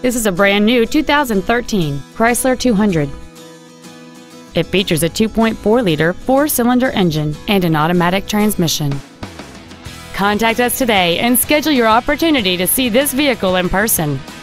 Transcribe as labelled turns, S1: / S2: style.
S1: This is a brand new 2013 Chrysler 200. It features a 2.4-liter four-cylinder engine and an automatic transmission. Contact us today and schedule your opportunity to see this vehicle in person.